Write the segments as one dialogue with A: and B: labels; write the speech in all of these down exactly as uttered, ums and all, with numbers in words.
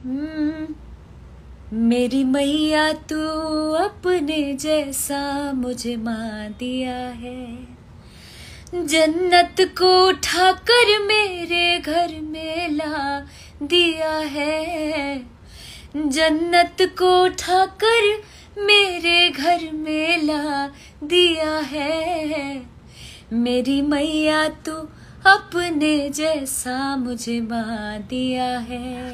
A: हम्म, मेरी मैया तू अपने जैसा मुझे मां दिया है, जन्नत को उठाकर मेरे घर में ला दिया है, जन्नत को उठाकर मेरे घर में ला दिया है, मेरी मैया तू अपने जैसा मुझे मां दिया है।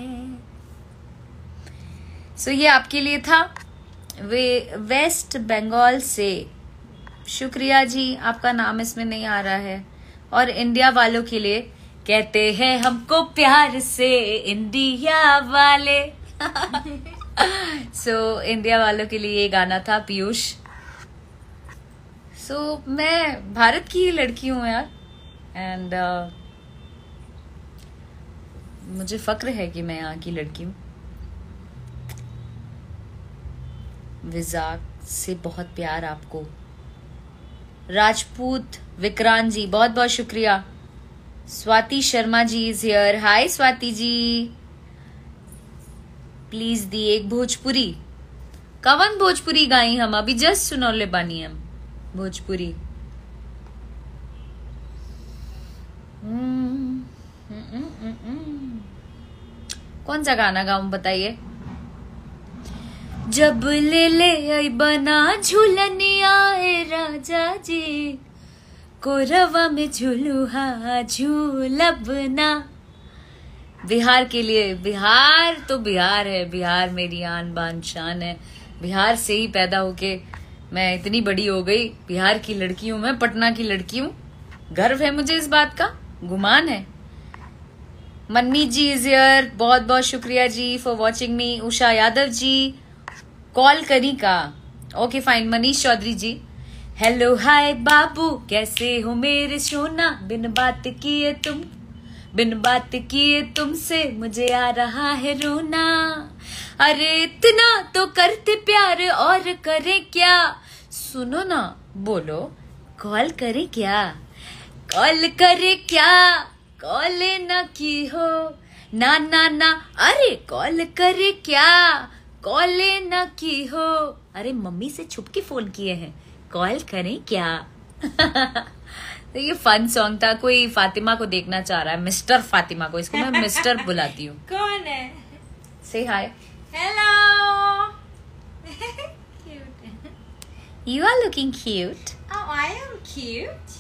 A: सो so, ये आपके लिए था, वे वेस्ट बंगाल से। शुक्रिया जी, आपका नाम इसमें नहीं आ रहा है। और इंडिया वालों के लिए, कहते हैं हमको प्यार से इंडिया वाले। सो so, इंडिया वालों के लिए ये गाना था, पीयूष। सो so, मैं भारत की लड़की हूँ यार, एंड uh, मुझे फक्र है कि मैं यहाँ की लड़की हूँ। विजाक से बहुत प्यार आपको। राजपूत विक्रांत जी, बहुत बहुत शुक्रिया। Swati Sharma ji is here. Hi Swati ji, please दी एक भोजपुरी। कवन भोजपुरी गाई हम? अभी जस्ट सुनौले बानी हम भोजपुरी। कौन सा गाना गाऊं बताइए? जब ले ले आई बना झूलनिया ए राजा जी, कोरवा में झूलुहा झूलबना। बिहार के लिए, बिहार तो बिहार है, बिहार मेरी आन बान शान है। बिहार से ही पैदा होके मैं इतनी बड़ी हो गई। बिहार की लड़की हूं मैं, पटना की लड़की हूं। गर्व है मुझे इस बात का, गुमान है। मन्नी जी इज हियर, बहुत बहुत शुक्रिया ji for watching me. Usha Yadav ji, call करी का? Okay fine. Manish Chaudhary ji, hello hi बाबू, कैसे हो मेरे सोना, बिन बात किए तुम बिन बात किए तुमसे मुझे आ रहा है रोना। अरे इतना तो करते प्यार और करे क्या, सुनो ना, बोलो कॉल करे क्या, कॉल करे क्या, कॉल ना की हो ना ना ना। अरे कॉल करे क्या, कॉल ना की हो। अरे मम्मी से छुप के फोन किए हैं, कॉल करें क्या। तो ये फन सॉन्ग था। कोई फातिमा को देखना चाह रहा है, मिस्टर फातिमा को। इसको मैं मिस्टर बुलाती हूँ।
B: कौन है?
A: से hi.
B: Hello.
A: You are looking cute.
B: Oh, I am cute.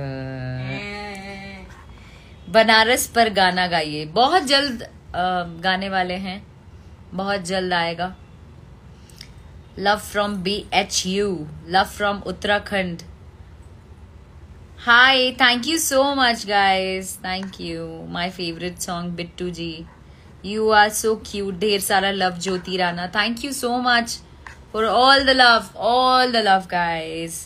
A: Banaras पर गाना गाइए। बहुत जल्द uh, गाने वाले हैं, बहुत जल्द आएगा। Love from B H U, love from Uttarakhand. Hi, thank you so much guys, thank you. My favourite song Bittu ji, you are so cute. ढेर सारा love Jyoti Rana, thank you so much for all the love, all the love guys.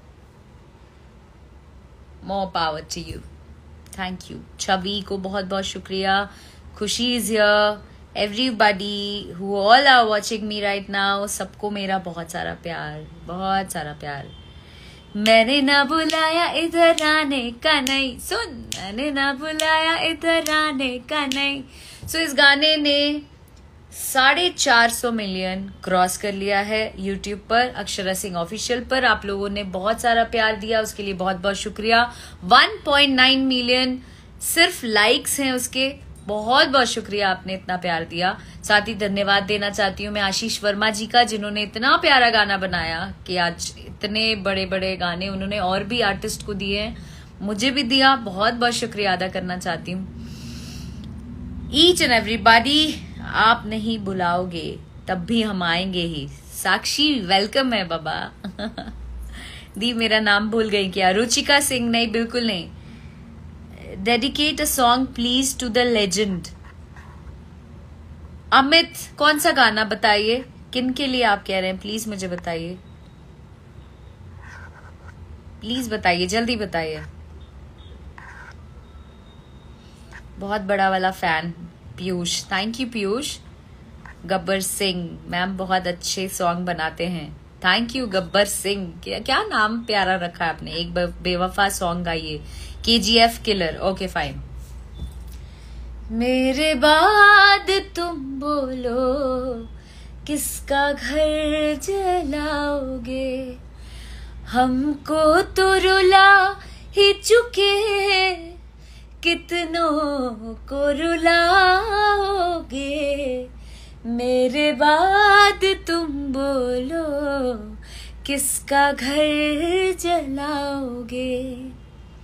A: More power to you, thank you. Chhavi को बहुत बहुत शुक्रिया। Khushi is here. Everybody who all are watching me right now, सबको मेरा बहुत सारा प्यार, बहुत सारा प्यार। मैंने ना बुलाया इधर आने का नहीं, सुन, मैंने ना बुलाया इधर आने का नहीं। सो so, इस गाने ने साढ़े चार सौ मिलियन क्रॉस कर लिया है यूट्यूब पर, अक्षरा सिंह ऑफिशियल पर। आप लोगों ने बहुत सारा प्यार दिया, उसके लिए बहुत बहुत शुक्रिया। वन पॉइंट नाइन मिलियन सिर्फ लाइक्स हैं उसके, बहुत बहुत शुक्रिया, आपने इतना प्यार दिया। साथ ही धन्यवाद देना चाहती हूँ मैं आशीष वर्मा जी का, जिन्होंने इतना प्यारा गाना बनाया कि आज इतने बड़े बड़े गाने उन्होंने और भी आर्टिस्ट को दिए हैं, मुझे भी दिया। बहुत बहुत शुक्रिया अदा करना चाहती हूँ। ईच एंड एवरीबॉडी, आप नहीं बुलाओगे तब भी हम आएंगे ही। साक्षी वेलकम है बाबा। दी मेरा नाम भूल गई क्या? रुचिका सिंह, नहीं बिल्कुल नहीं। Dedicate a song please to the legend. Amit, कौन सा गाना बताइए, किन के लिए आप कह रहे हैं? प्लीज मुझे बताइए, प्लीज बताइए, जल्दी बताइए। बहुत बड़ा वाला fan Piyush, thank you Piyush. Gabbar Singh, ma'am बहुत अच्छे सॉन्ग बनाते हैं, थैंक यू गब्बर सिंह। क्या, क्या नाम प्यारा रखा है आपने। एक बेवफा सॉन्ग गाइए। K G F killer, okay fine. मेरे बाद तुम बोलो किसका घर जलाओगे। हमको तो रुला ही चुके, कितनों को रुलाओगे। मेरे बाद तुम बोलो किसका घर जलाओगे।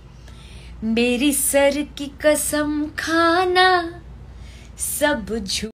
A: मेरी सर की कसम खाना सब झूठ